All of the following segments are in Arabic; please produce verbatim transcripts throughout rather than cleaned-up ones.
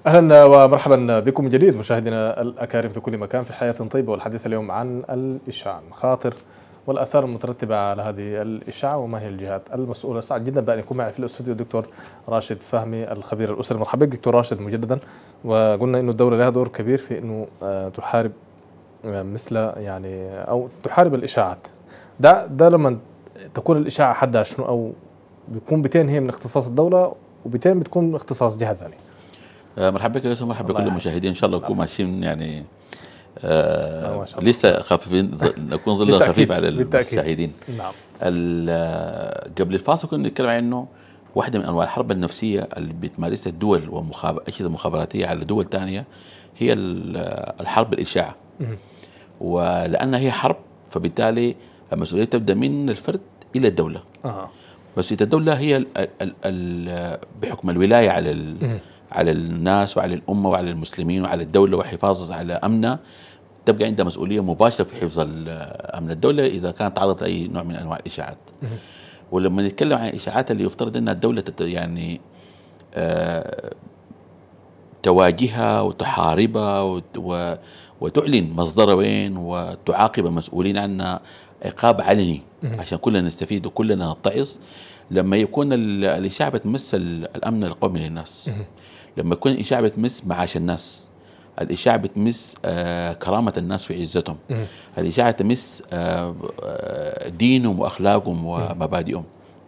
أهلا ومرحبا بكم من جديد مشاهدينا الأكارم في كل مكان في حياة طيبة، والحديث اليوم عن الإشاعة، المخاطر والآثار المترتبة على هذه الإشاعة وما هي الجهات المسؤولة. سعد جدا بأن يكون معي في الاستوديو الدكتور راشد فهمي الخبير الأسري. مرحبا بك دكتور راشد مجددا. وقلنا إنه الدولة لها دور كبير في إنه تحارب مثل يعني أو تحارب الإشاعات. ده ده لما تكون الإشاعة حدها شنو، أو بيكون بتين هي من اختصاص الدولة وبتين بتكون من اختصاص جهة ثانية. مرحبا بك يا يوسف، مرحبا بكل المشاهدين. ان شاء الله نكون ماشيين يعني آه لسه خفيفين، نكون ظل خفيف على المشاهدين. نعم. قبل الفاصل كنا نتكلم عن انه واحده من انواع الحرب النفسيه اللي بتمارسها الدول واجهزه مخابراتيه على دول ثانيه هي الحرب الاشاعه. ولانها هي حرب فبالتالي المسؤوليه تبدا من الفرد الى الدوله. أه. مسؤوليه الدوله هي ال ال ال بحكم الولايه على ال على الناس وعلى الأمة وعلى المسلمين وعلى الدولة وحفاظها على أمنها، تبقى عندها مسؤولية مباشرة في حفظ أمن الدولة إذا كانت تعرضت أي نوع من أنواع الإشاعات. ولما نتكلم عن الإشاعات اللي يفترض أنها الدولة يعني آه تواجهها وتحاربها وتعلن مصدرها وين وتعاقب المسؤولين عنها عقاب علني عشان كلنا نستفيد وكلنا نتعظ. لما يكون الإشاعة بتمس الأمن القومي للناس، لما يكون الإشاعة بتمس معاش الناس، الإشاعة بتمس آه كرامة الناس وعزتهم، الإشاعة تمس آه آه دينهم وأخلاقهم ومبادئهم.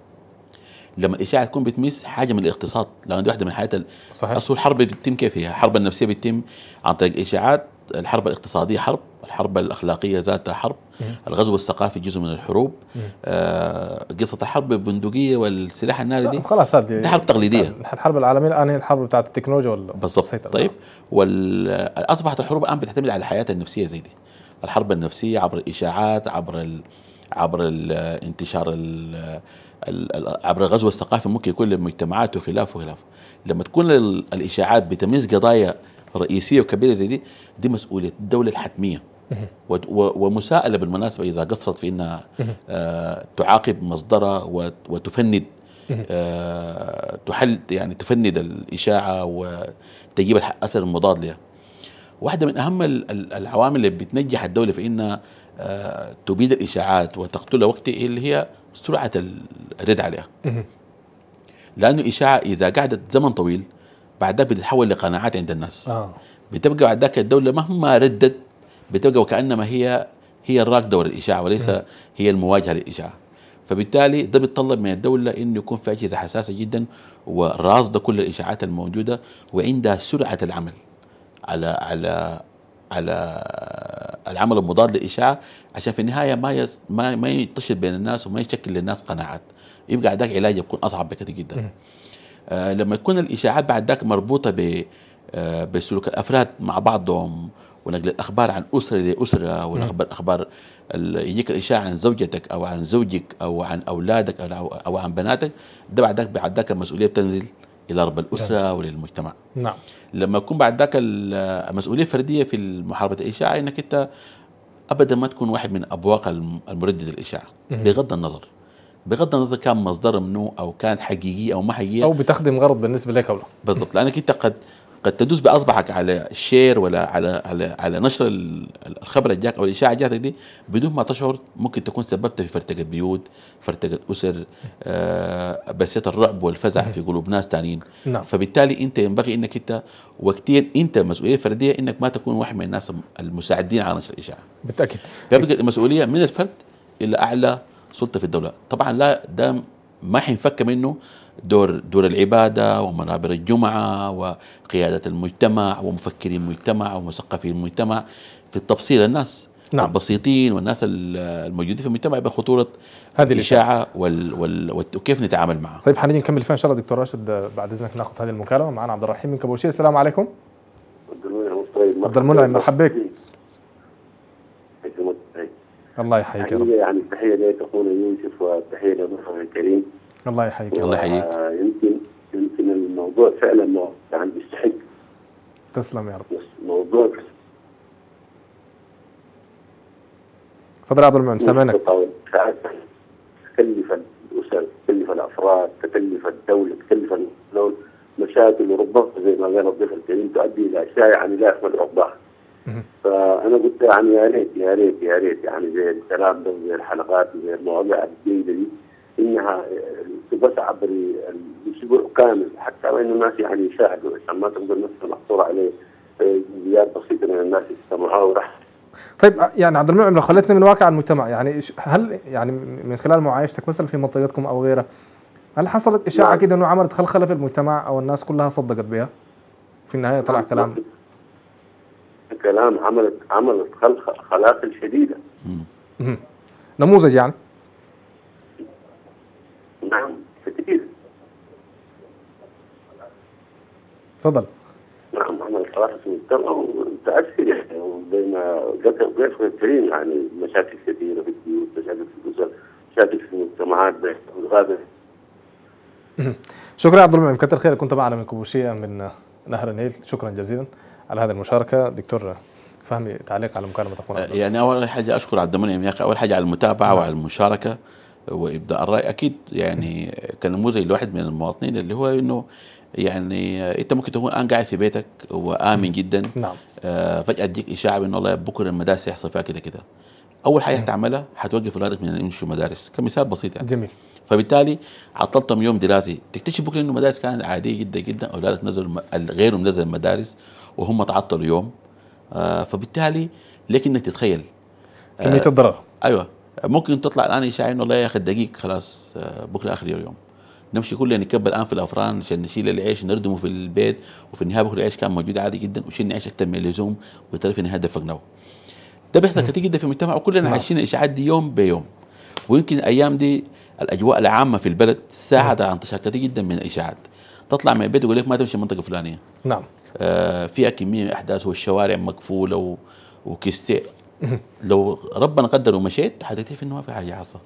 لما الإشاعة تكون بتمس حاجة من الاقتصاد، لأن دي واحدة من حياة أصل الحرب بتتم كيف هي؟ الحرب النفسية بتتم عن طريق الإشاعات، الحرب الاقتصادية حرب، الحرب الأخلاقية ذاتها حرب، الغزو الثقافي جزء من الحروب، آه قصة الحرب البندقية والسلاح الناري دي خلاص هذه حرب تقليدية. الحرب العالمية الآن هي الحرب بتاعت التكنولوجيا ولا بالضبط. طيب وأصبحت الحروب الآن بتعتمد على الحياة النفسية زي دي، الحرب النفسية عبر الإشاعات، عبر ال عبر الانتشار ال عبر الغزو الثقافي ممكن يكون للمجتمعات وخلافه وخلافه. لما تكون الإشاعات بتمس قضايا رئيسية وكبيرة زي دي، دي مسؤولية الدولة الحتمية ومساءلة بالمناسبة إذا قصرت في أنها آه تعاقب مصدرها وتفند آه تحل يعني تفند الإشاعة وتجيب الأثر المضاد لها. واحدة من أهم العوامل اللي بتنجح الدولة في أنها آه تبيد الإشاعات وتقتلها وقت اللي هي سرعة الرد عليها. لأنه الإشاعة إذا قعدت زمن طويل بعد ذلك بتتحول لقناعات عند الناس. آه. بتبقى بعد ذلك الدولة مهما ردت بتبقى وكأنما هي هي الراكدة ورا الإشاعة وليس م. هي المواجهة للإشاعة. فبالتالي ده بيتطلب من الدولة إنه يكون في أجهزة حساسة جدا وراصدة كل الإشاعات الموجودة وعندها سرعة العمل على على على العمل المضاد للإشاعة، عشان في النهاية ما يس ما ما ينتشر بين الناس وما يشكل للناس قناعات، يبقى ذاك علاج يكون أصعب بكثير جدا. آه لما تكون الإشاعات بعد ذاك مربوطة ب آه بسلوك الأفراد مع بعضهم ونقل الأخبار عن أسرة لأسرة، والأخبار أخبار يجيك الإشاعة عن زوجتك أو عن زوجك أو عن أولادك أو أو عن بناتك، ده بعد ذاك بعد ذاك المسؤولية بتنزل إلى رب الأسرة وللمجتمع. نعم. لما يكون بعد ذاك المسؤولية الفردية في محاربة الإشاعة إنك أنت أبدا ما تكون واحد من أبواق المردد الإشاعة بغض النظر بغض النظر كان مصدر منه أو كانت حقيقية أو ما حقيقية أو بتخدم غرض بالنسبة لك أو لا. بالضبط. لأنك أنت قد قد تدوس بأصبعك على الشير ولا على على على نشر الخبر الجاك أو الإشاعة جاتك دي بدون ما تشعر، ممكن تكون سببت في فرتقة بيوت، فرتقة أسر، آه بسيط الرعب والفزع في قلوب ناس تانيين. نعم. فبالتالي أنت ينبغي أنك أنت وقتيا أنت مسؤولية فردية أنك ما تكون واحد من الناس المساعدين على نشر الإشاعة. بالتأكيد. فبقى المسؤولية من الفرد إلى أعلى سلطة في الدولة. طبعا لا ده ما حينفك منه دور دور العبادة ومنابر الجمعة وقيادة المجتمع ومفكري المجتمع ومثقفي المجتمع في التبصير الناس. نعم. البسيطين والناس الموجودين في المجتمع بخطورة هذه الإشاعة وال وال وكيف نتعامل معها. طيب حنيجي نكمل فيها إن شاء الله دكتور راشد بعد إذنك. ناخذ هذه المكالمة معنا عبد الرحيم من كابوشير. السلام عليكم. عبد المنعم مرحبا بك. الله يحييك يا رب. يعني التحية لك أخونا يوسف والتحية لضيفنا الكريم. الله يحييك. الله يحييك. يمكن يمكن الموضوع فعلا يعني يستحق. تسلم يا رب. موضوع تفضل عبد المنعم سامعينك. تكلف الأسر، تكلف الأفراد، تكلف الدولة، تكلف مشاكل، وربما زي ما قال الضيف الكريم تؤدي الى اشياء يعني لا يحمد عقباها. فانا قلت يعني يا ريت يا ريت يا ريت يعني زي الكلام ده وزي الحلقات وزي المواضيع الجيده دي انها تبث عبر الاسبوع كامل، حتى وان الناس يعني يشاهدوا عشان ما تقدر نفسها محصوره عليه جزئيات بسيطه من الناس يستمعوها وراح. طيب يعني عبد المنعم، لو خلتنا من واقع المجتمع، يعني هل يعني من خلال معايشتك مثلا في منطقتكم او غيرها، هل حصلت اشاعه نعم. كده انه عملت خلخله في المجتمع او الناس كلها صدقت بها؟ في النهايه طلع كلام كلام عملت عملت خلق خلاقل شديده. مم. نموذج يعني؟ نعم كثير. تفضل. نعم عملت خلاقل في المجتمع ومتاثر يعني، وزي ما ذكر ضيفنا الكريم يعني مشاكل كثيره في البيوت، مشاكل في الاسر، مشاكل في المجتمعات والغابه. شكرا عبد المنعم، كثر خيرك، كنت معنا من كوبوشيه من نهر النيل، شكرا جزيلا على هذه المشاركه. دكتور فهمي، تعليق على مكالمه اخونا؟ يعني اول حاجه اشكر عبد المنعم يا اخي، اول حاجه على المتابعه وعلى المشاركه وابداء الراي. اكيد يعني كنموذج لواحد من المواطنين اللي هو انه يعني انت ممكن تكون الان قاعد في بيتك وامن جدا، نعم، آه فجاه تجيك اشاعه بانه والله بكره المدارس يحصل فيها كده كده. اول حاجه هتعملها هتوقف اولادك من ان يمشوا مدارس، كمثال بسيط يعني. جميل. فبالتالي عطلتهم يوم دراسي، تكتشف بكره انه المدارس كانت عاديه جدا جدا، اولادك نزلوا غيرهم نزل المدارس وهم تعطلوا يوم. آه فبالتالي لك انك تتخيل كميه الضرر. ايوه، ممكن تطلع الان اشاعه انه والله يا اخي دقيق خلاص آه بكره اخر اليوم، نمشي كلنا نكب الان في الافران عشان نشيل العيش نردمه في البيت، وفي النهايه بكره العيش كان موجود عادي جدا وشيلنا عيش اكثر من اللزوم وتعرف في النهايه دفقناه. ده بيحصل كثير جدا في المجتمع وكلنا نعم. عايشين الاشاعات دي يوم بيوم، ويمكن الايام دي الاجواء العامه في البلد ساعد على انتشار كثير جدا من الاشاعات. تطلع من البيت يقول لك ما تمشي المنطقه الفلانيه. نعم. آه فيها كميه من الاحداث والشوارع مقفوله و... وكستير. لو ربنا قدر ومشيت حتكتشف انه ما في حاجه حصل.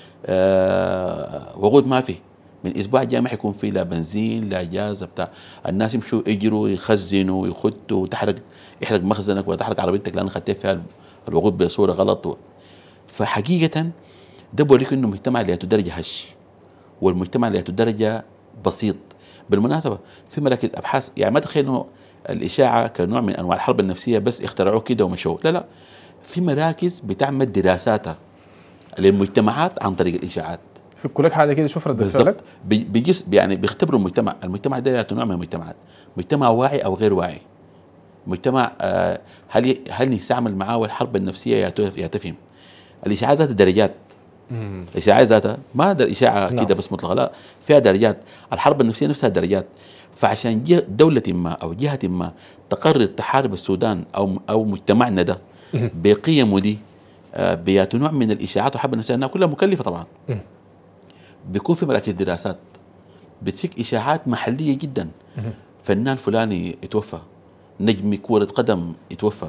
آه وقود ما في، من الاسبوع الجاي ما حيكون في لا بنزين لا اجازه بتاع، الناس يمشوا يجروا يخزنوا يخدوا، تحرق يحرق مخزنك وتحرق عربيتك لان خدت فيها الوقود بصوره غلط و... فحقيقه ده بوريك انه المجتمع اللي درجه هش، والمجتمع اللي درجه بسيط. بالمناسبه في مراكز ابحاث، يعني ما تخيل انه الاشاعه كنوع من انواع الحرب النفسيه بس اخترعوه كده ومشوه، لا لا، في مراكز بتعمل دراساتها للمجتمعات عن طريق الاشاعات. في كل حاجه كده شوف رد فعلك بالضبط، بيجي يعني بيختبروا المجتمع، المجتمع ده نوع من المجتمعات، مجتمع واعي او غير واعي، مجتمع آه هل هل نستعمل معاه الحرب النفسيه يا تفهم. الاشاعات ذاتها درجات، الاشاعات ذاتها ما ده الاشاعه نعم. كده بس مطلقه، لا فيها درجات، الحرب النفسيه نفسها درجات. فعشان دوله ما او جهه ما تقرر تحارب السودان او او مجتمعنا ده بقيمه دي آه بياتوا نوع من الاشاعات والحرب النفسيه انها كلها مكلفه طبعا. بيكون في مراكز دراسات بتفك اشاعات محليه جدا، فنان فلاني يتوفى، نجم كره قدم يتوفى،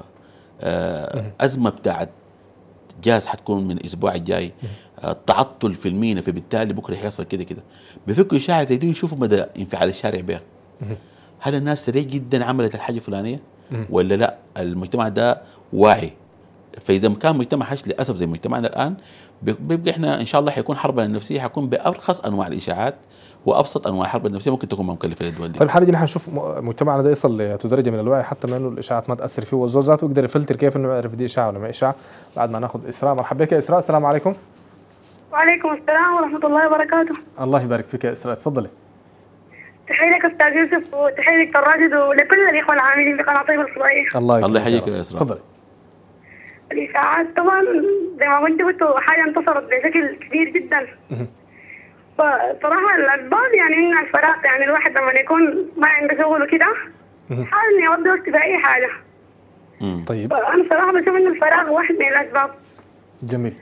آه ازمه بتاعت جاز حتكون من الاسبوع الجاي، آه تعطل في المينا فبالتالي بكره حيحصل كده كده، بيفكوا اشاعه زي دي ويشوفوا مدى انفعال الشارع بها. هل الناس سريع جدا عملت الحاجه الفلانيه ولا لا؟ المجتمع ده واعي. فاذا كان مجتمع هش للاسف زي مجتمعنا الان، بيبقى احنا ان شاء الله حيكون حربنا النفسيه حيكون بارخص انواع الاشاعات وابسط انواع الحرب النفسيه ممكن تكون مكلفه للدول دي. في الحاله دي نحن نشوف مجتمعنا ده يصل لدرجه من الوعي حتى ما انه الاشاعات ما تاثر فيه، والزول ذاته يقدر يفلتر كيف انه يعرف دي اشاعه ولا ما اشاعه. بعد ما ناخذ اسراء. مرحبا بك يا اسراء، السلام عليكم. وعليكم السلام ورحمه الله وبركاته. الله يبارك فيك يا اسراء، تفضلي. تحية لك استاذ يوسف وتحية لك الراجد ولكل الاخوه العاملين بقناه طيب الفضائيه. الله الله يحييك يا اسراء. تفضلي. الاشاعات طبعا زي ما قلت قلتوا حاجه انتصرت بشكل كبير جدا. فصراحه الاسباب يعني ان الفراغ، يعني الواحد لما يكون ما عنده شغل وكده حاول انه يقضي وقت باي حاجه. طيب. انا صراحه بشوف ان الفراغ واحد من الاسباب. جميل.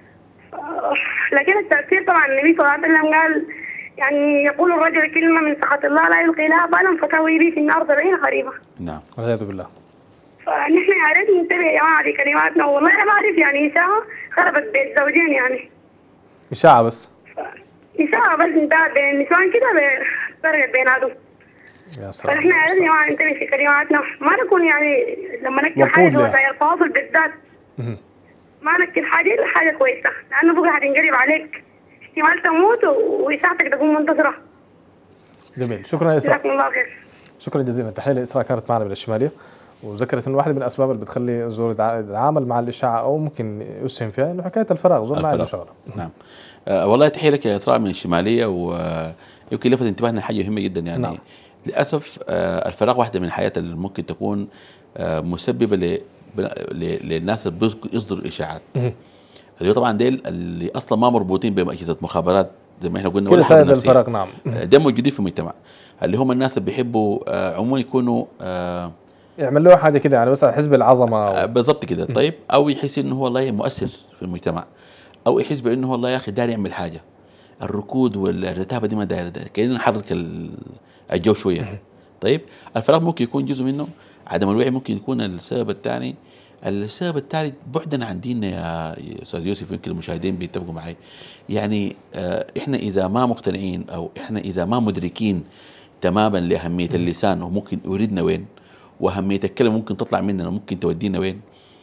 لكن التاثير طبعا النبي صلى الله عليه وسلم قال يعني يقول الرجل كلمه من سخط الله لا يلقي لها بالا فتهوي به في النار سبعين خريفه. نعم. والعياذ بالله. فنحن يا ريت ننتبه يا جماعه لكلماتنا، والله انا بعرف يعني اشاعه خربت بيت زوجين يعني. اشاعه بس. اشاعه بس انتهت بين النسوان كده فرقت بيناتهم. يا سلام. فنحن يا ريت يا جماعه ننتبه في كلماتنا، ما نكون يعني لما نكتب حاجه في وسائل التواصل بالذات ما نكتب حاجه الا حاجه كويسه، لانه بكره حتنقلب عليك، احتمال تموت وإشاعتك تكون منتصره. جميل، شكرا يا اسراء. جزاكم الله خير. شكرا جزيلا. تحيه لاسراء كانت معنا من الشماليه، وذكرت انه واحده من الاسباب اللي بتخلي الزول يتعامل مع الاشاعه او ممكن يسهم فيها انه حكايه الفراغ، زول ما عنده شغله. نعم. آه والله تحيه لك يا اسراء من الشماليه، ويمكن لفت انتباهنا حاجه مهمه جدا يعني. نعم. للاسف آه الفراغ واحده من الحياه اللي ممكن تكون آه مسببه ل للناس اللي بيصدروا اشاعات، اللي طبعا ديل اللي اصلا ما مربوطين باجهزه مخابرات زي ما احنا قلنا، ولا حرب نفسيه. الفراغ نعم ده موجودين في المجتمع، اللي هم الناس اللي بيحبوا آه عموما يكونوا آه يعملوا حاجه كده يعني، بس حزب العظمه آه بالضبط كده. طيب او يحس انه هو والله مؤثر في المجتمع، او يحس بانه والله يا اخي داري يعمل حاجه. الركود والرتابه دي ما دايره، كاننا نحرك الجو شويه. طيب الفراغ ممكن يكون جزء منه، عدم الوعي ممكن يكون السبب الثاني. السبب الثالث بعدنا عن ديننا يا استاذ يوسف، يمكن المشاهدين بيتفقوا معي. يعني آه احنا اذا ما مقتنعين او احنا اذا ما مدركين تماما لاهميه اللسان وممكن يريدنا وين، واهميه الكلمه ممكن تطلع مننا وممكن تودينا وين،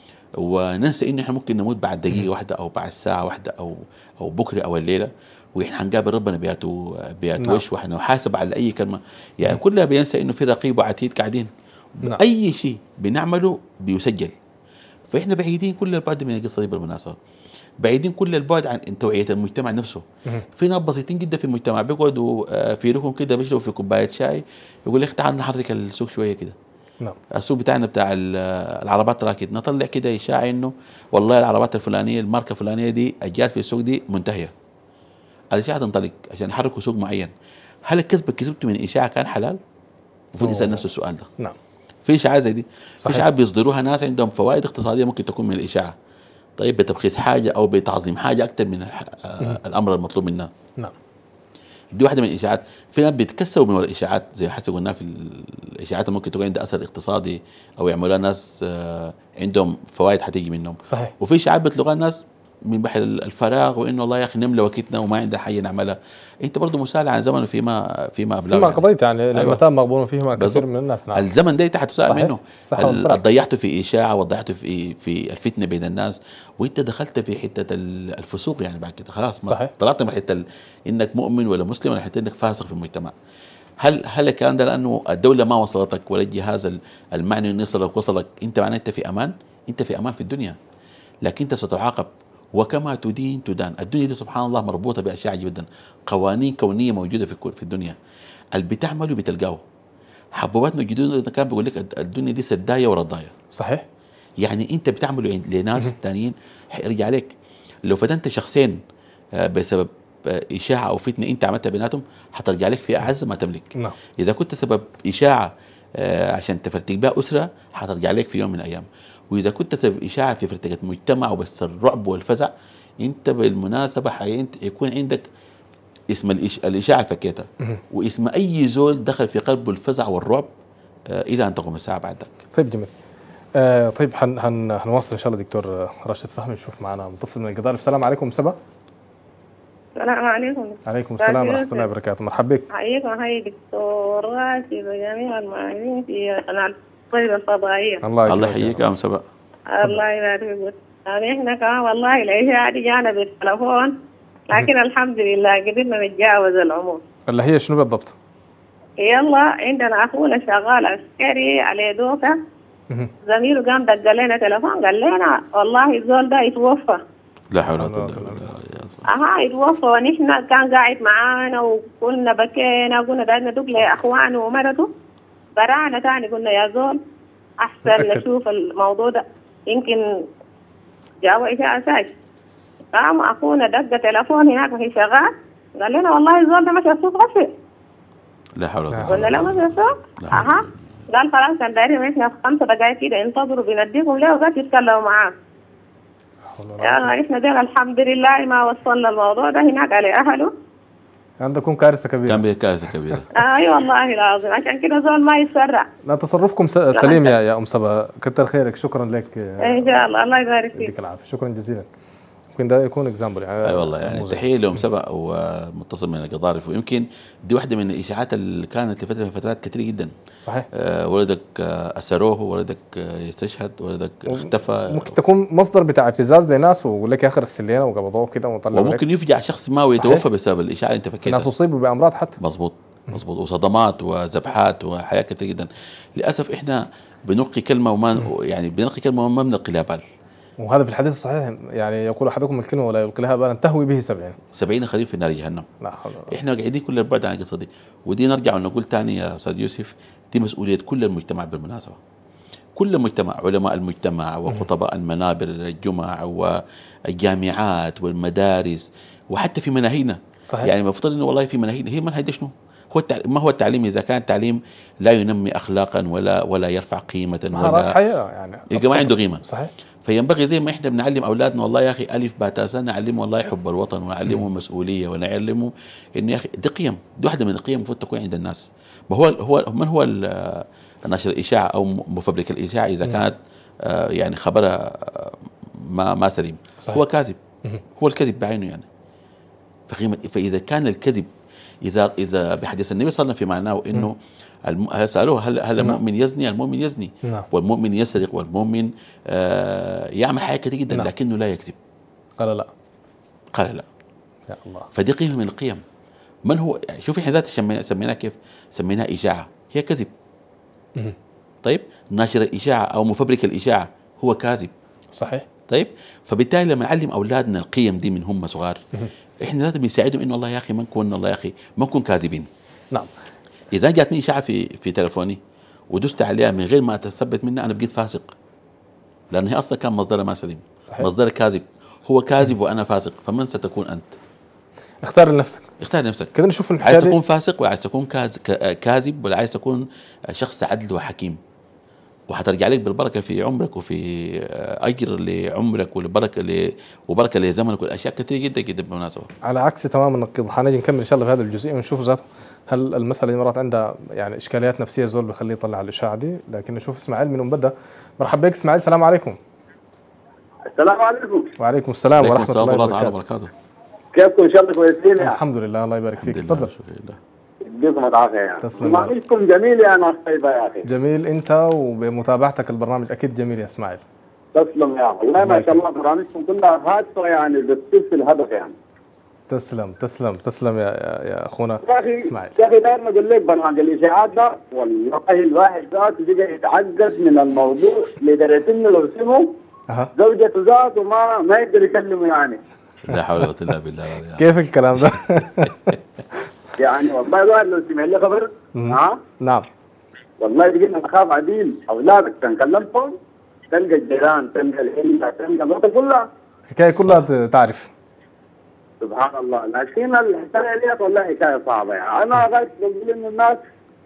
وننسى انه احنا ممكن نموت بعد دقيقه واحده او بعد ساعه واحده او او بكره او الليله، واحنا حنقابل ربنا بياتو بياتو وش، واحنا نحاسب على اي كلمه. يعني كلها بينسى انه في رقيب وعتيد قاعدين. نعم. اي شيء بنعمله بيسجل. فاحنا بعيدين كل البعد من القصه دي بالمناسبه، بعيدين كل البعد عن توعيه المجتمع نفسه. في ناس بسيطين جدا في المجتمع بيقعدوا في ركن كده بيشربوا في كوبايه شاي، يقول لك تعال نحرك السوق شويه كده. نعم. السوق بتاعنا بتاع العربات راكد، نطلع كده اشاعه انه والله العربات الفلانيه الماركه الفلانيه دي اجيال في السوق دي منتهيه. الاشاعه تنطلق عشان يحركوا سوق معين. هل الكسب اللي كسبته من اشاعه كان حلال؟ المفروض يسال نفسه السؤال ده. نعم. في اشاعات زي دي، في اشاعات بيصدروها ناس عندهم فوائد اقتصاديه ممكن تكون من الاشاعه. طيب بتبخيس حاجه او بتعظيم حاجه اكثر من الامر المطلوب منها. نعم. دي واحده من الاشاعات. في ناس بيتكسبوا من وراء الاشاعات زي حسب قلنا في الاشاعات ممكن تكون عندها اثر اقتصادي او يعملوها ناس عندهم فوائد حتيجي منهم. صحيح. وفي اشاعات بيطلقوها الناس من بحر الفراغ، وانه والله يا اخي نملى وقتنا وما عندنا حاجه نعملها. انت برضه مسال عن زمن فيما فيما ابلغ فيما قضيت يعني, يعني أيوة. لمتى مغبون فيهما كثير من الناس. نعم. الزمن ده انت حتسال منه. صحيح. ضيعته في اشاعه وضيعته في في الفتنه بين الناس، وانت دخلت في حته الفسوق يعني بعد كده خلاص ما صحيح. طلعت من حته انك مؤمن ولا مسلم ولا حته انك فاسق في المجتمع. هل هل الكلام ده لانه الدوله ما وصلتك ولا الجهاز المعني انه يصلك وصلك انت معناه انت في امان؟ انت في امان في الدنيا، لكن انت ستعاقب. وكما تدين تدان. الدنيا دي سبحان الله مربوطه باشياء عجيبه جدا، قوانين كونيه موجوده في في الدنيا. اللي بتعمله بتلقاه. حبوباتنا الجديده كان بيقول لك الدنيا دي سدايه ورضايه. صحيح. يعني انت بتعمله لناس ثانيين حيرجع عليك. لو فتنت شخصين بسبب اشاعه او فتنه انت عملتها بيناتهم حترجع لك في اعز ما تملك. نعم. اذا كنت سبب اشاعه عشان تفرتك بها اسره حترجع لك في يوم من الايام. واذا كنت سبب اشاعه في فرتكه مجتمع وبس الرعب والفزع، انت بالمناسبه حيكون عندك اسم الاشاعه الفكيته واسم اي زول دخل في قلبه الفزع والرعب آه الى ان تقوم الساعه بعد ذلك. طيب جميل. آه طيب هن هن هنواصل ان شاء الله. دكتور راشد فهمي نشوف معنا متصل من القضاء. السلام عليكم سبا. السلام عليكم. عليكم السلام ورحمه الله وبركاته. مرحبا بك. حياكم حي دكتور راشد وجميع المعلمين في قناه الطيبه الفضائيه. الله الله يحييك يا ام سبا. الله يبارك فيك. احنا كمان والله الاشاعه دي جانا بالتليفون، لكن الحمد لله قدرنا نتجاوز الامور. اللي هي شنو بالضبط؟ يلا عندنا اخونا شغال عسكري عليه دوكه، زميله قام دق لنا تليفون قال لنا والله الزول ده يتوفى. لا حول ولا قوه الا بالله. اها يتوفى، ونحن كان قاعد معانا وكنا بكينا وقلنا بدنا ندق لاخوانه ومرته. برانا ثاني قلنا يا زول احسن أكد. نشوف الموضوع ده يمكن جاوا اشاعه ساج. قام اخونا دق تليفون هناك وهي شغال قال لنا والله الزول ده مشى السوق غفل. لا حول ولا قوه. قلنا لا مشى السوق. اها قال خلاص كان دايرين احنا في خمسة دقائق كده انتظروا بنديكم ليه وقت يتكلموا معاه. يلا احنا دينا الحمد لله ما وصلنا الموضوع ده هناك على اهله. عندكم كارثه كبيره. كان كارثه كبيره. اي أيوة والله العظيم، عشان كده زول ما يسرع. لا تصرفكم سليم يا يا ام سبا، كتر خيرك. شكرا لك. ان شاء الله الله يبارك فيك. يديك العافيه. شكرا جزيلا. يمكن ده يكون اكزامبل يعني. اي والله يعني تحيه لهم سبق ومتصل من القضارف، ويمكن دي واحده من الاشاعات اللي كانت لفتره من فترات كثيره جدا. صحيح. آه ولدك آه اسروه، ولدك آه يستشهد، ولدك اختفى. ممكن تكون مصدر بتاع ابتزاز لناس ويقول لك اخر السلينه وقبضوه كده وطلعوا. وممكن يفجع شخص ما ويتوفى بسبب الاشاعه اللي انت فكيتها. ناس اصيبوا بامراض حتى. مظبوط. مظبوط، وصدمات وذبحات وحياه كثير جدا. للاسف احنا بنلقي كلمه وما يعني بنلقي كلمه وما بنلقي لها بال. وهذا في الحديث الصحيح يعني يقول احدكم الكلمه ولا يلقي لها بالا تهوي به سبعين سبعين خريف في نار جهنم. لا حول ولا قوة. احنا قاعدين كل البعد عن القصه دي، ودي نرجع ونقول ثاني يا استاذ يوسف، دي مسؤوليه كل المجتمع بالمناسبه. كل المجتمع، علماء المجتمع وخطباء المنابر الجمع والجامعات والمدارس وحتى في مناهجنا. صحيح. يعني المفترض انه والله في مناهجنا، هي منهج شنو؟ هو ما هو التعليم اذا كان التعليم لا ينمي اخلاقا ولا ولا يرفع قيمه ولا حياه يعني يبقى ما عنده قيمه. صحيح. فينبغي زي ما احنا بنعلم اولادنا والله يا اخي الف باء تاء نعلمهم والله حب الوطن ونعلمهم مسؤوليه ونعلمهم انه يا اخي دي قيم، دي واحده من القيم المفروض تكون عند الناس. ما هو هو من هو ناشر الاشاعه او مفبرك الاشاعه اذا كانت آه يعني خبرها ما ما سليم. صحيح. هو كاذب، هو الكذب بعينه يعني. فقيمة فاذا كان الكذب اذا اذا بحديث النبي صلى الله عليه وسلم في معناه انه الم... سالوه هل هل المؤمن يزني؟ المؤمن يزني. نعم. والمؤمن يسرق والمؤمن آه يعمل حاجات كثير جدا. نعم. لكنه لا يكذب. قال لا. قال لا. يا الله. فدي قيمه من القيم. من هو شوفي احنا ذات سميناها كيف؟ سميناها اشاعه، هي كذب. مم. طيب ناشر الاشاعه او مفبرك الاشاعه هو كاذب. صحيح. طيب فبالتالي لما نعلم اولادنا القيم دي من هم صغار مم. احنا ذات بنساعدهم انه والله يا اخي ما نكون والله يا اخي ما نكون كاذبين. نعم. اذا جاتني اشاعه في في تلفوني ودست عليها من غير ما اتثبت منها انا بقيت فاسق، لان هي اصلا كان مصدرها ما سليم. صحيح. مصدرها كاذب، هو كاذب وانا فاسق، فمن ستكون انت؟ اختار لنفسك. اختار لنفسك. كده نشوف عايز تكون فاسق ولا عايز تكون كاذب ولا عايز تكون شخص عدل وحكيم، وحترجع لك بالبركه في عمرك وفي اجر لعمرك والبركه ل... وبركه لزمنك والاشياء كثير جدا جدا بالمناسبه. على عكس تماما النقيض، حنجي نكمل ان شاء الله في هذا الجزئيه ونشوف ذاته هل المساله دي مرات عندها يعني اشكاليات نفسيه زول بيخليه يطلع على الاشاعه دي. لكن نشوف اسماعيل من مبدا. مرحبا بك اسماعيل، السلام عليكم. السلام عليكم. وعليكم السلام ورحمه الله تعالى وبركاته. كيفكم ان شاء الله كويسين؟ الحمد لله الله يبارك فيك. تفضل. يديكم العافيه يعني. تسلم. برنامجكم جميل يا ناس طيبه يا اخي. جميل انت وبمتابعتك البرنامج اكيد جميل يا اسماعيل. تسلم يا اخي، والله ما شاء الله برامجكم كلها هادفه يعني بتصير في الهدف يعني. تسلم تسلم تسلم يا يا اخونا اسماعيل. يا اخي دائما اقول لك برنامج الاشاعات ده والله الواحد ذاته بقى يتعقد من الموضوع لدرجه انه لو سمعوا أه. زوجته ذاته ما ما يقدر يكلمه يعني. لا حول ولا قوه الا بالله. كيف الكلام ده؟ يعني والله الواحد لو سمع لي خبر ها نعم والله بقينا نخاف عديل. اولادك تكلمتهم تلقى الجيران تلقى العيله تلقى الوطن كلها الحكايه كلها تعرف. سبحان الله. لكن الحكايه ديت والله حكايه صعبه يعني. انا غايت بقول انه الناس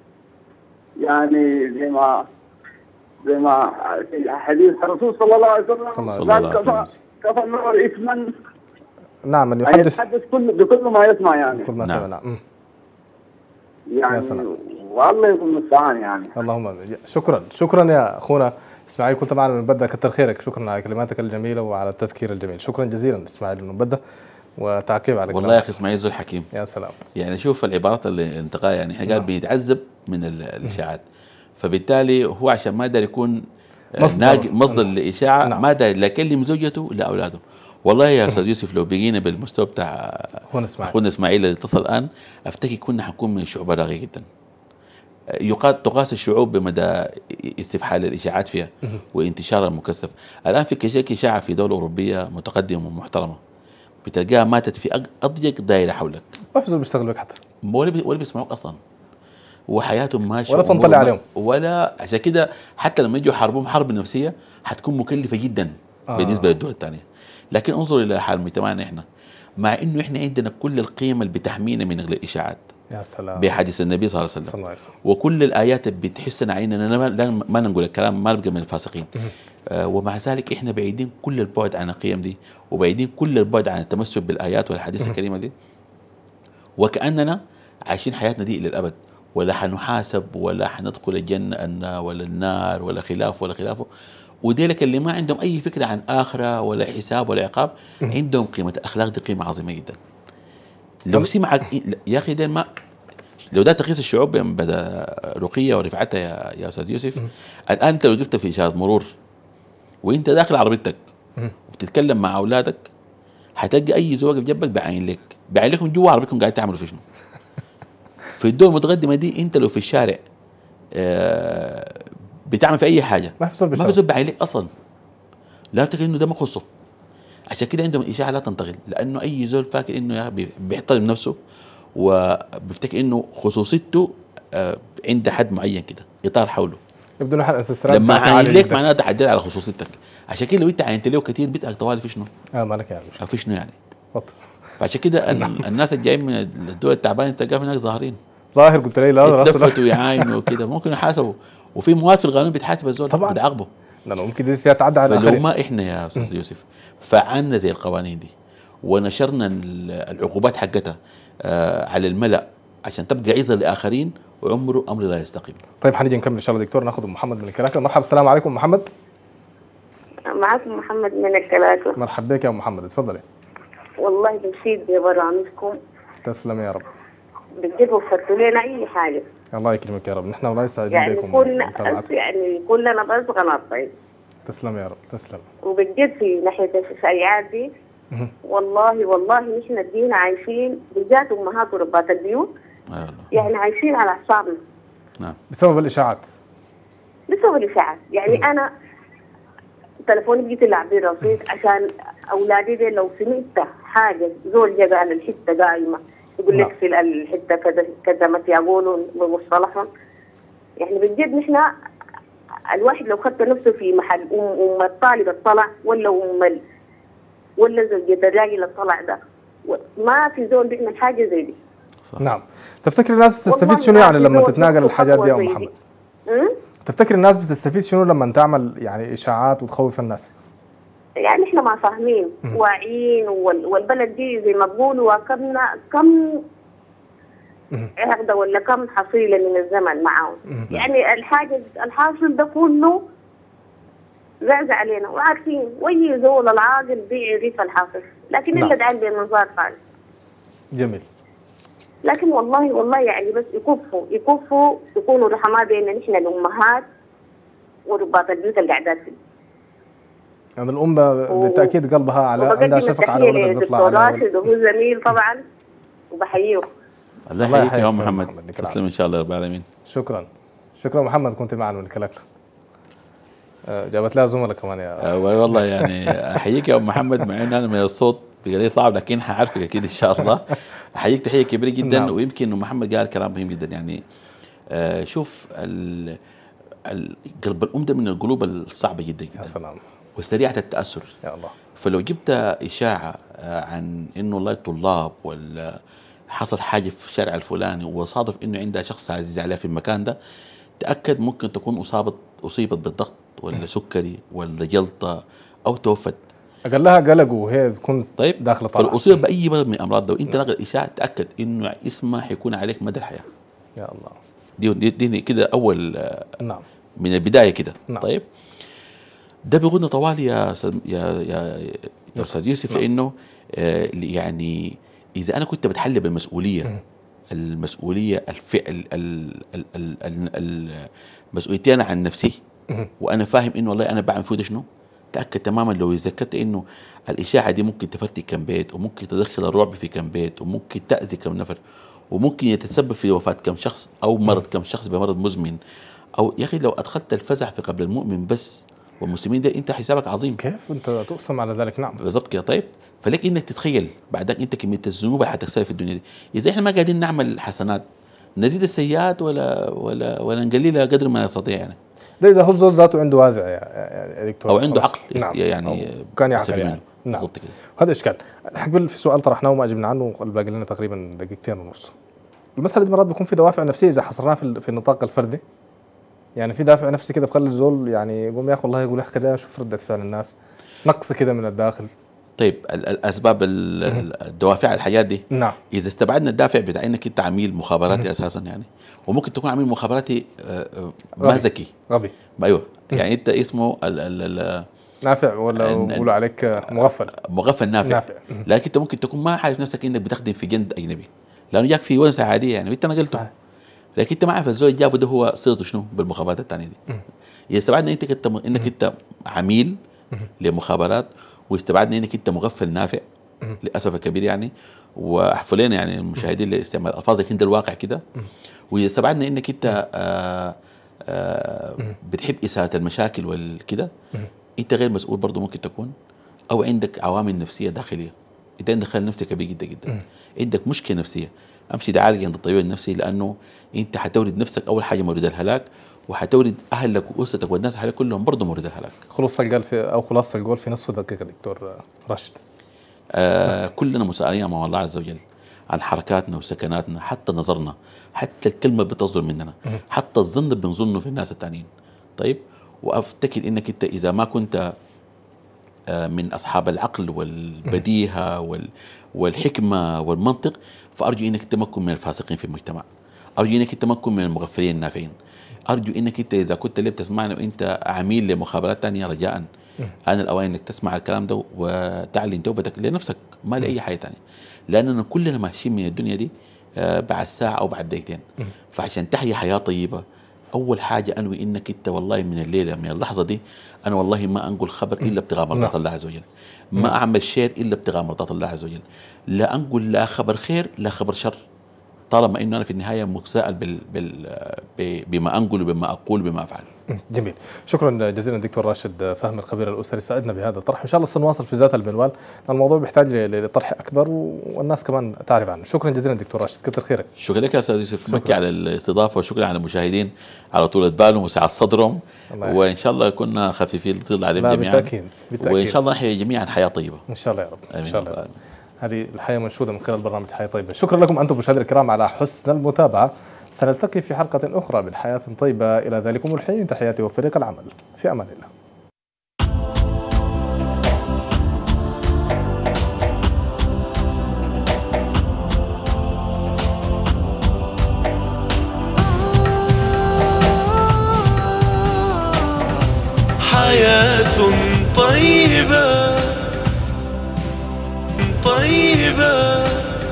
يعني زي ما زي ما في حديث الرسول صلى الله عليه وسلم قال كفى كفى النور اثما. نعم من يحدث يحدث كل بكل ما يسمع يعني. كل ما سمع. نعم. يعني والله يكون المستعان يعني. اللهم امين. شكرا شكرا يا اخونا اسماعيل، كنت معنا من بدة. كتر خيرك، شكرا على كلماتك الجميله وعلى التذكير الجميل. شكرا جزيلا اسماعيل من بدة وتعقيب على والله يا اخي اسماعيل زول حكيم. يا سلام. يعني شوف العبارات اللي انتقاها يعني احنا قال بيتعذب من الاشاعات، فبالتالي هو عشان ما يقدر يكون مصدر مصدر للاشاعه ما قدر لا يكلم زوجته لا اولاده. والله يا استاذ يوسف لو بقينا بالمستوى بتاع اخونا اسماعيل اللي اتصل الان افتكر كنا حنكون من الشعوب الراقيه جدا. يقاد تقاس الشعوب بمدى استفحال الاشاعات فيها وانتشارها المكثف. الان في كشك اشاعه في دوله اوروبيه متقدمه ومحترمه بتلقاها ماتت في اضيق دائره حولك. ما في زول بيشتغل بك حتى ولا ولا بيسمعوك اصلا وحياتهم ماشيه ولا تنطلع عليهم ولا. عشان كده حتى لما يجوا يحاربون حرب نفسيه حتكون مكلفه جدا آه. بالنسبه للدول الثانيه. لكن انظر الى حال مجتمعنا احنا، مع انه احنا عندنا كل القيم اللي بتحمينا من الاشاعات. يا سلام. بحديث النبي صلى الله عليه وسلم وكل الايات اللي بتحسنا عيننا ما, ما نقول الكلام ما نبقى من الفاسقين. آه ومع ذلك احنا بعيدين كل البعد عن القيم دي وبعيدين كل البعد عن التمسك بالايات والاحاديث الكريمه دي، وكاننا عايشين حياتنا دي الى الابد، ولا حنحاسب ولا حندخل الجنه ولا النار ولا خلافه ولا خلافه. وديلك اللي ما عندهم اي فكره عن اخره ولا حساب ولا عقاب، عندهم قيمه الاخلاق دي قيمه عظيمه جدا. لو سمعك يا اخي ده ما لو ده تقيس الشعوب بدا رقيه ورفعتها يا يا استاذ يوسف. الان انت لو وقفت في اشاره مرور وانت داخل عربيتك وبتتكلم مع اولادك حتلقى اي زوج جنبك بعين لك بعين لكم جوا عربيتكم قاعد تعملوا في شنو. في الدول المتقدمه دي انت لو في الشارع آه بتعمل في اي حاجه ما في زول ما في بيشتغل. زول عليك اصلا، لا تفتكر انه ده ما يخصه. عشان كده عندهم الاشاعه لا تنتقل، لانه اي زول فاكر انه يا بي- بيحترم نفسه وبيفتكر انه خصوصيته آه عند حد معين كده اطار حوله. يبدو انه الانسسترات لما بتاعتها عاين عالية لك جداً. معناها تعدل على خصوصيتك. عشان كده لو انت عينت له كثير بيسالك طوالي في شنو؟ اه مالك يعني أو في شنو يعني؟ بطل. فعشان كده ال- الناس اللي جايين من الدول التعبانه تلقاهم هناك ظاهرين ظاهر قلت لي لا لا يتلفتوا ويعاينوا وكده، ممكن يحاسبوا، وفي مواد في القانون بتحاسب الزول طبعاً. بتعاقبه. لانه ممكن دي فيها تعدى على فلو الاخرين. ما احنا يا استاذ يوسف فعلنا زي القوانين دي ونشرنا ال- العقوبات حقتها آه على الملأ عشان تبقى عظه لاخرين، وعمره امر لا يستقيم. طيب حنيجي نكمل ان شاء الله دكتور، ناخذ محمد من الكلاكل. مرحبا، السلام عليكم محمد. معكم محمد من الكلاكل. مرحبا بك يا محمد، اتفضلي. والله بنشيد ببرامجكم، تسلم يا رب. بجد وفرتوا لنا اي حاجه. الله يكرمك يا رب، نحن والله سعيدين يعني بكم كلنا ومتابعتكم. يعني كلنا بس غلط. طيب تسلم يا رب، تسلم. وبجد في ناحيه الشائعات دي مهم. والله والله نحن الدين عايشين بالذات امهات وربات البيوت آه يعني عايشين على اعصابنا نعم. بسبب الاشاعات. بسبب الاشاعات. يعني مم. انا تلفوني بقيت العب بيه رصيد عشان اولادي دي لو سمعت حاجه زول جا قال الحته قايمه يقول نعم. لك في الحته كذا كذا ما يقولوا بمصطلحهم. يعني بجد نحن الواحد لو خدت نفسه في محل ام ام الطالب الطلع ولا ام ال- ولا زوجة الراجل الطلع ده، ما في زول بيعمل حاجه زي دي. صح. نعم. تفتكر الناس بتستفيد والله شنو ما يعني في لما زول تتناقل بياخد الحاجات دي يا خطوة ام زي محمد؟ أمم؟ تفتكر الناس بتستفيد شنو لما تعمل يعني اشاعات وتخوف الناس؟ يعني احنا ما فاهمين مم. واعيين وال- والبلد دي زي ما بقولوا كمنا كم مم. عقده ولا كم حصيله من الزمن معاهم. مم. يعني الحاجه الحاصل ده كله زعزع علينا وعارفين، واي زول العاقل بيعرف الحاصل، لكن نعم. الا ده عندي منظار خالص. جميل. لكن والله والله يعني بس يكفوا يكفوا يكونوا رحماء بيننا نحن الامهات ورباط البيوت اللي قاعدات فيه. يعني الام بالتاكيد قلبها على عندها وبقدم شفقه على التحيه ولدها بيطلع لدكتور عليها. راشد وهو زميل طبعا وبحييه. الله الله يحييك يا يحييك ام يا محمد، محمد، يديك تسلم ان شاء الله رب العالمين. شكرا. شكرا محمد، كنت معنا من الكلاكل. آه، جابت لها زملاء كمان يا آه والله يعني احييك يا ام محمد، مع ان انا من الصوت بقى صعب لكن حعرفك اكيد ان شاء الله. احييك تحيه كبيره جدا. نعم. ويمكن محمد قال كلام مهم جدا. يعني آه شوف ال- ال- قلب الام ده من القلوب الصعبه جدا يا جدا سلام. وسريعه التاثر. يا الله. فلو جبت اشاعه آه، عن انه والله الطلاب ولا حصل حاجه في الشارع الفلاني وصادف انه عندها شخص عزيز عليها في المكان ده، تاكد ممكن تكون اصابت اصيبت بالضغط ولا سكري ولا جلطه او توفت. اقلها قلق وهي تكون طيب داخله طالعه. فالاصيب باي مرض من الامراض ده وانت نقل اشاعه، تاكد انه اسمها حيكون عليك مدى الحياه. يا الله. دي دي, دي كده اول آه، نعم. من البدايه كده. نعم. طيب ده بيقولنا طوال يا أستاذ- يا يا يا استاذ يوسف، نعم. لانه آه، يعني اذا انا كنت بتحلى بالمسؤوليه مم. المسؤوليه الفعل ال- ال- ال- ال- ال- مسؤوليتي انا عن نفسي، مهم. وانا فاهم انه والله انا بعمل فيه ده شنو، تاكد تماما لو تذكرت انه الاشاعه دي ممكن تفرتك كم بيت، وممكن تدخل الرعب في كم بيت، وممكن تاذي كم نفر، وممكن يتسبب في وفاه كم شخص او مرض كم شخص بمرض مزمن. او يا اخي لو ادخلت الفزع في قبل المؤمن بس والمسلمين ده، انت حسابك عظيم. كيف انت تقسم على ذلك؟ نعم. بالضبط كده. طيب فلك انك تتخيل بعدك انت كميه الذنوب اللي حتكسبها في الدنيا دي، اذا احنا ما قاعدين نعمل حسنات نزيد السيئات ولا ولا ولا نقللها قدر ما نستطيع يعني. ده اذا هو الزول ذاته عنده وازع يا يا دكتور، او عنده خلاص. عقل يست- نعم. يعني أو كان يعقل يستفيد يعني. منه. نعم. بالضبط كده. هذا اشكال. حقبل في سؤال طرحناه وما اجبنا عنه، الباقي لنا تقريبا دقيقتين ونص. المساله دي مرات بيكون في دوافع نفسيه اذا حصرناها في ال- في النطاق الفردي. يعني في دافع نفسي كده بخلي الزول يعني يقوم يا اخي والله يقول يا اخي كده اشوف رده فعل الناس، نقص كده من الداخل. طيب ال- الاسباب ال- ال- الدوافع الحاجات دي، نعم. اذا استبعدنا الدافع بتاع انك انت عميل مخابراتي اساسا يعني، وممكن تكون عميل مخابراتي آه، آه، ما غبي. ذكي. غبي. ما ايوه يعني انت اسمه ال- ال- ال- نافع ولا ال- بيقولوا عليك مغفل. مغفل نافع. نافع. لكن انت ممكن تكون ما عارف نفسك انك بتخدم في جند اجنبي، لانه جاك في ونسه عاديه يعني وانت نقلته. صحيح. لكن انت ما عارف الزول اللي جابه ده هو صيغته شنو بالمخابرات الثانيه دي. اذا استبعدنا انت كنت انك انت عميل لمخابرات، واستبعدنا انك انت مغفل نافع للاسف الكبير يعني، واحفوا لنا يعني المشاهدين لاستعمال الفاظ لكن ده الواقع كده. واذا استبعدنا انك انت آه آه بتحب اثاره المشاكل والكده، انت غير مسؤول برضه ممكن تكون، او عندك عوامل نفسيه داخليه. انت عندك خلل نفسي كبير جدا جدا، عندك مشكله نفسيه، امشي ده عالج عند الطبيب النفسي، لانه انت حتورد نفسك اول حاجه مورد الهلاك، وحتورد اهلك واسرتك والناس حواليك كلهم برضه مورد الهلاك. خلاصه القول في او خلاصه القول في نصف دقيقه دكتور راشد. آه كلنا مسؤولين امام الله عز وجل عن حركاتنا وسكناتنا، حتى نظرنا، حتى الكلمه بتصدر مننا، حتى الظن بنظنه في الناس الثانيين. طيب، وافتكر انك انت اذا ما كنت من أصحاب العقل والبديهة والحكمة والمنطق، فأرجو أنك تمكن من الفاسقين في المجتمع، أرجو أنك تمكن من المغفلين النافعين، أرجو أنك أنت إذا كنت اللي بتسمعنا وأنت عميل لمخابرات ثانية، رجاء آن الأوان أنك تسمع الكلام ده وتعلن توبتك لنفسك ما لأي حاجة ثانية، لأننا كلنا ماشيين من الدنيا دي بعد ساعة أو بعد دقيقتين. فعشان تحيا حياة طيبة، أول حاجة أنوي إنك أنت والله من الليلة من اللحظة دي أنا والله ما أنقل خبر إلا ابتغاء مرضات الله عز وجل، ما أعمل شير إلا ابتغاء مرضات الله عز وجل، لا أنقل لا خبر خير لا خبر شر، طالما إنه أنا في النهاية متساءل بال بال بما أنقل وبما أقول وبما أفعل. جميل، شكرا جزيلا دكتور راشد فهمي الخبير الأسري، سعدنا بهذا الطرح، إن شاء الله سنواصل في ذات المنوال، الموضوع بيحتاج لطرح أكبر والناس كمان تعرف عنه. شكرا جزيلا دكتور راشد، كثر خيرك. شكرا لك يا أستاذ يوسف مكي على الاستضافة، وشكرا على المشاهدين على طولة بالهم وسعة صدرهم، وإن شاء الله كنا خفيفين الظل عليهم جميعا. بالتأكيد بالتأكيد، وإن شاء الله نحيا جميعا حياة طيبة إن شاء الله يا رب. إن شاء الله. هذه الحياة منشودة من خلال برنامج حياة طيبة. شكرا لكم أنتم مشاهدينا الكرام على حسن المتابعة، سنلتقي في حلقة أخرى من حياة طيبة. إلى ذلكم الحين تحياتي وفريق العمل، في أمان الله. حياة طيبة طيبة.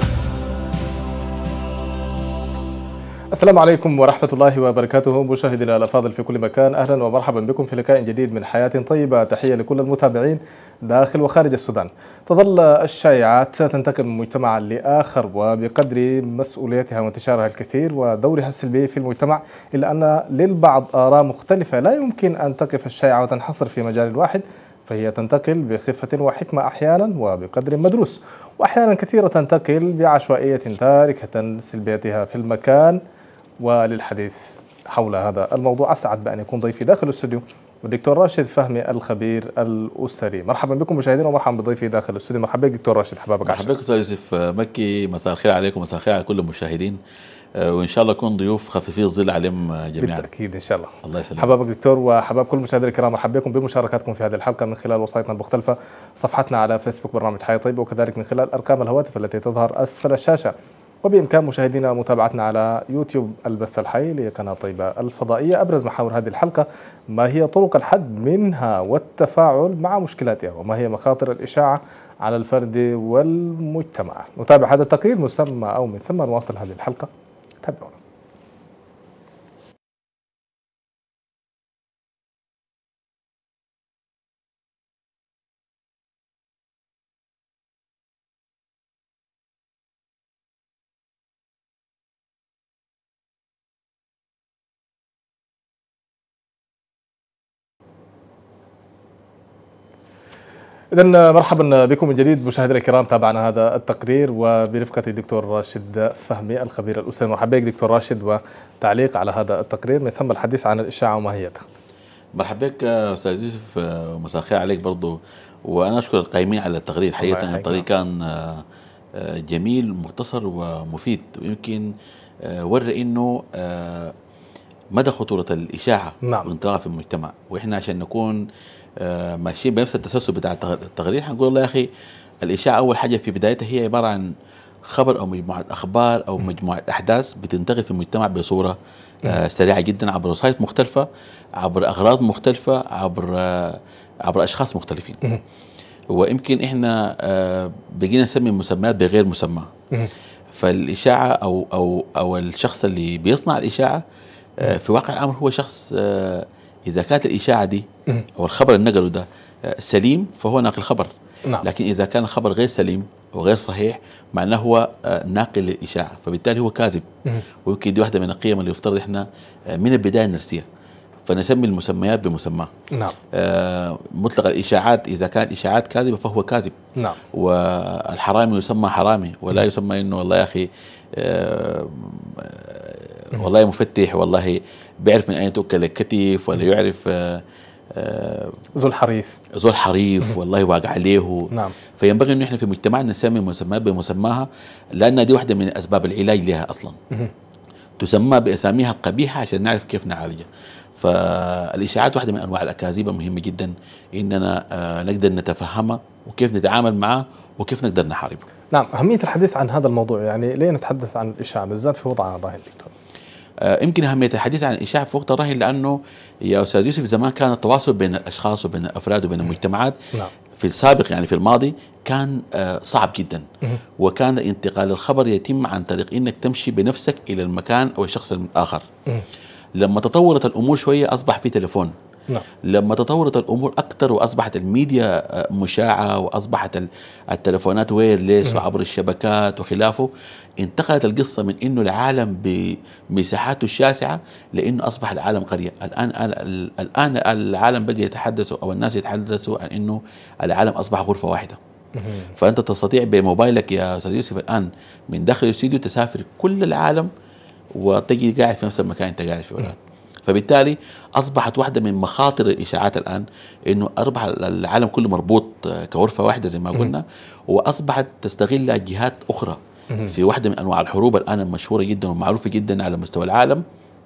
السلام عليكم ورحمة الله وبركاته، مشاهدينا الأفاضل في كل مكان، أهلا ومرحبا بكم في لقاء جديد من حياة طيبة. تحية لكل المتابعين داخل وخارج السودان. تظل الشائعات تنتقل من مجتمع لآخر، وبقدر مسؤوليتها وانتشارها الكثير ودورها السلبي في المجتمع، إلا أن للبعض آراء مختلفة، لا يمكن أن تقف الشائعة وتنحصر في مجال واحد، فهي تنتقل بخفة وحكمة أحيانا وبقدر مدروس، وأحيانا كثيرة تنتقل بعشوائية تاركة سلبيتها في المكان. وللحديث حول هذا الموضوع أسعد بأن يكون ضيفي داخل الاستوديو والدكتور راشد فهمي الخبير الأسري. مرحبا بكم مشاهدينا ومرحبا بضيفي داخل الاستوديو. مرحبا بك دكتور راشد، حبابك. مرحبا بك أستاذ يوسف مكي، مساء الخير عليكم ومساء الخير على كل المشاهدين، وإن شاء الله نكون ضيوف خفيفي الظل عليهم جميعا. بالتأكيد إن شاء الله. الله يسلمك. حبابك دكتور، وحباب كل المشاهدين الكرام، مرحبا بكم بمشاركاتكم في هذه الحلقة من خلال وسائطنا المختلفة، صفحتنا على فيسبوك برنامج حياة طيبة، وكذلك من خلال أرقام الهواتف التي تظهر أسفل الشاشة، وبإمكان مشاهدينا متابعتنا على يوتيوب البث الحي لقناة طيبة الفضائية. أبرز محاور هذه الحلقة: ما هي طرق الحد منها والتفاعل مع مشكلاتها، وما هي مخاطر الإشاعة على الفرد والمجتمع. نتابع هذا التقرير مسمى أو من ثم نواصل هذه الحلقة، تابعونا. إذن مرحبا بكم من جديد مشاهدينا الكرام، تابعنا هذا التقرير وبرفقة الدكتور راشد فهمي الخبير الأسري. مرحبا بك دكتور راشد، وتعليق على هذا التقرير من ثم الحديث عن الإشاعة وماهيتها. مرحبا بك أستاذ يوسف، ومساء الخير عليك برضو، وأنا أشكر القائمين على التقرير. حقيقة التقرير كان جميل مختصر ومفيد، ويمكن ورى إنه مدى خطورة الإشاعة وانتشارها في المجتمع. وإحنا عشان نكون آه ماشيين بنفس التسلسل بتاع التقرير، حنقول والله يا اخي الاشاعه اول حاجه في بدايتها هي عباره عن خبر او مجموعه اخبار او مجموعه احداث بتنتقل في المجتمع بصوره آه سريعه جدا عبر وسائط مختلفه، عبر اغراض مختلفه، عبر آه عبر اشخاص مختلفين. ويمكن احنا آه بقينا نسمي المسميات بغير مسمى. فالاشاعه او او او الشخص اللي بيصنع الاشاعه آه في واقع الامر هو شخص آه إذا كانت الإشاعة دي أو الخبر اللي نقله ده سليم فهو ناقل خبر، نعم. لكن اذا كان الخبر غير سليم وغير صحيح معناه هو آه، ناقل للاشاعه، فبالتالي هو كاذب. ويمكن دي واحده من القيم اللي يفترض احنا آه، من البدايه نرسيها، فنسمي المسميات بمسماه. نعم. آه، مطلق الاشاعات اذا كانت اشاعات كاذبه فهو كاذب. نعم. والحرامي يسمى حرامي، ولا يسمى انه والله يا اخي آه، آه، والله مفتش، والله بيعرف من اين تؤكل الكتف، ولا يعرف آه، آه، ذو الحريف ذو الحريف والله واقع عليه. نعم. فينبغي انه احنا في مجتمعنا نسمي المسميات بمسماها، لان دي واحده من اسباب العلاج لها اصلا. تسمى باساميها القبيحه عشان نعرف كيف نعالجها. فالاشاعات واحده من انواع الاكاذيب المهمه جدا اننا آه، نقدر نتفهمها وكيف نتعامل معها وكيف نقدر نحاربها. نعم. أهمية الحديث عن هذا الموضوع، يعني ليه نتحدث عن الإشاعة بالذات في وضعنا الراهن دكتور؟ آه، يمكن أهمية الحديث عن الإشاعة في وقت الراهن لأنه يا أستاذ يوسف زمان كان التواصل بين الأشخاص وبين الأفراد وبين المجتمعات نعم. في السابق يعني في الماضي كان آه، صعب جدا. وكان انتقال الخبر يتم عن طريق انك تمشي بنفسك الى المكان او الشخص الاخر. لما تطورت الامور شويه اصبح في تليفون. نعم. لما تطورت الامور اكثر واصبحت الميديا آه، مشاعه، واصبحت ال- التليفونات ويرلس وعبر الشبكات وخلافه، انتقلت القصه من انه العالم بمساحاته الشاسعه لانه اصبح العالم قريه. الان ال- الان العالم بقى يتحدثوا او الناس يتحدثوا عن انه العالم اصبح غرفه واحده. فانت تستطيع بموبايلك يا استاذ يوسف الان من داخل الاستوديو تسافر كل العالم وتجي قاعد في نفس المكان انت قاعد فيه الان. فبالتالي اصبحت واحده من مخاطر الاشاعات الان انه اصبح العالم كله مربوط كغرفه واحده زي ما قلنا، واصبحت تستغلها جهات اخرى في واحده من انواع الحروب الان المشهوره جدا ومعروفه جدا على مستوى العالم،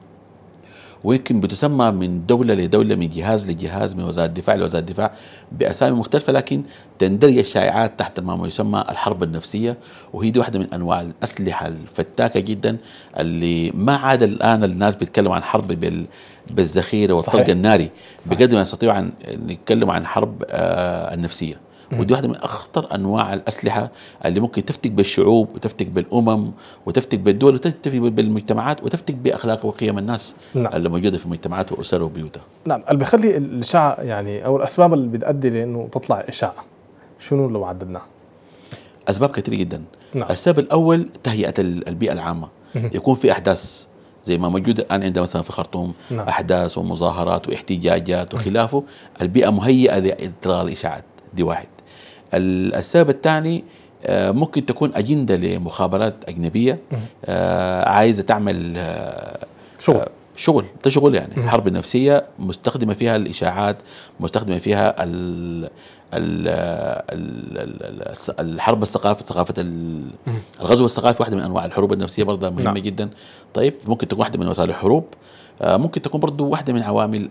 ويمكن بتسمى من دولة لدولة، من جهاز لجهاز، من وزارة الدفاع لوزارة الدفاع بأسامي مختلفة، لكن تندرج الشائعات تحت ما يسمى الحرب النفسية. وهي دي واحدة من أنواع الأسلحة الفتاكة جدا اللي ما عاد الآن الناس بيتكلموا عن حرب بال بالذخيرة والطلق الناري بقدر ما يستطيعوا عن نتكلم عن حرب آه النفسية. ودي واحدة من أخطر أنواع الأسلحة اللي ممكن تفتك بالشعوب وتفتك بالأمم وتفتك بالدول وتفتك بالمجتمعات وتفتك بأخلاق وقيم الناس. نعم. اللي موجودة في المجتمعات وأسر وبيوتها. نعم. اللي بيخلي الإشاعة يعني أو الأسباب اللي بتؤدي لأنه تطلع إشاعة شنو لو عددناها؟ أسباب كثيرة جدا. نعم. السبب الأول تهيئة البيئة العامة. يكون في أحداث زي ما موجود الآن عندنا مثلا في خرطوم. نعم. أحداث ومظاهرات واحتجاجات وخلافه. البيئة مهيئة لإطلاق الإشاعات. دي واحد. السبب الثاني ممكن تكون أجندة لمخابرات أجنبية عايزة تعمل شغل شغل ده شغل يعني م. حرب نفسية مستخدمة فيها الإشاعات، مستخدمة فيها ال ال ال الحرب الثقافة، ثقافة الغزو الثقافي واحدة من أنواع الحروب النفسية برضه مهمة. نعم. جدا. طيب ممكن تكون واحدة من وسائل الحروب، ممكن تكون برضه واحدة من عوامل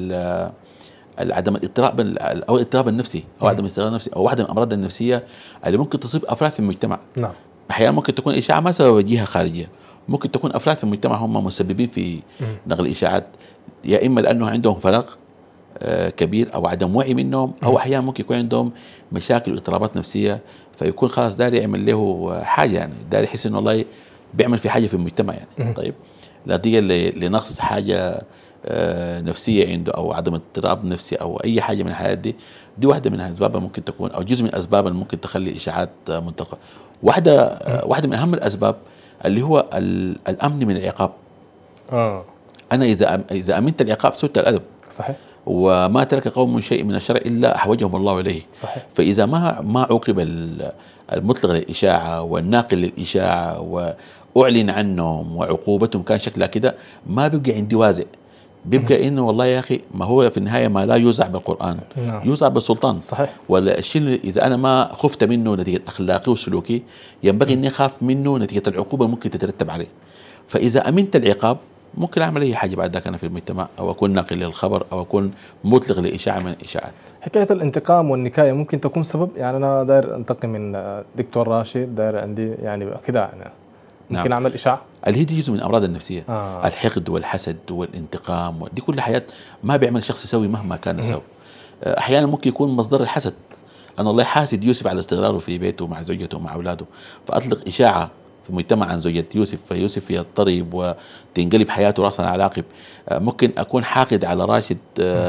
عدم الاضطراب او الاضطراب النفسي او عدم الاستقرار النفسي او واحده من الامراض النفسيه اللي ممكن تصيب افراد في المجتمع. نعم. احيانا ممكن تكون اشاعه ما سبب جهه خارجيه، ممكن تكون افراد في المجتمع هم مسببين في نقل الاشاعات، يا اما لانه عندهم فراغ آه كبير او عدم وعي منهم، او احيانا ممكن يكون عندهم مشاكل واضطرابات نفسيه، فيكون خلاص داري يعمل له حاجه، يعني داري يحس انه والله بيعمل في حاجه في المجتمع يعني. طيب نتيجه لنقص حاجه آه نفسيه عنده او عدم اضطراب نفسي او اي حاجه من الحاجات دي، دي واحده من الاسباب ممكن تكون او جزء من الاسباب اللي ممكن تخلي الاشاعات آه منتقله. واحده آه واحده من اهم الاسباب اللي هو الامن من العقاب. اه انا اذا اذا امنت العقاب سدت الادب. صحيح. وما ترك قوم شيء من الشرع الا احوجهم الله اليه. صحيح. فاذا ما ما عوقب المطلق للاشاعه والناقل للاشاعه واعلن عنهم وعقوبتهم كان شكلها كده، ما بيبقى عندي وازع، بيبقى انه والله يا اخي ما هو في النهايه ما لا يوزع بالقران. نعم. يوزع بالسلطان. صحيح. ولا الشيء اذا انا ما خفت منه نتيجه اخلاقي وسلوكي ينبغي اني اخاف منه نتيجه العقوبه ممكن تترتب عليه. فاذا امنت العقاب ممكن اعمل اي حاجه بعد ذاك انا في المجتمع، او اكون ناقل للخبر او اكون مطلق لاشاعه من الاشاعات. حكايه الانتقام والنكايه ممكن تكون سبب، يعني انا داير انتقم من دكتور راشد، داير عندي يعني كده يعني ممكن. نعم. اعمل اشاعه اللي هي دي جزء من الامراض النفسيه. آه. الحقد والحسد والانتقام دي كل حياه ما بيعمل شخص يسوي مهما كان يسوي. احيانا ممكن يكون مصدر الحسد، انا الله حاسد يوسف على استقراره في بيته مع زوجته ومع اولاده، فاطلق اشاعه في المجتمع عن زوجة يوسف، فيوسف يضطرب وتنقلب حياته راسا على عقب. ممكن اكون حاقد على راشد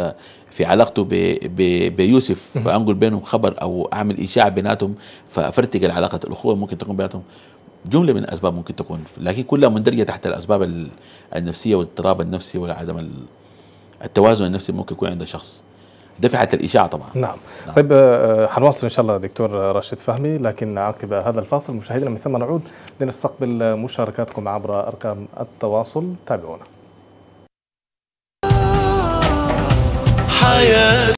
في علاقته بيوسف فانقل بينهم خبر او اعمل اشاعه بيناتهم فافرتق العلاقه الاخوه ممكن تكون بيناتهم. جمله من الاسباب ممكن تكون، لكن كلها مندرجه تحت الاسباب النفسيه والاضطراب النفسي وعدم التوازن النفسي ممكن يكون عند الشخص. ده في حالة الإشاعة طبعا. نعم. نعم. طيب حنواصل إن شاء الله دكتور راشد فهمي، لكن عقب هذا الفاصل مشاهدينا من ثم نعود لنستقبل مشاركاتكم عبر أرقام التواصل. تابعونا. حياة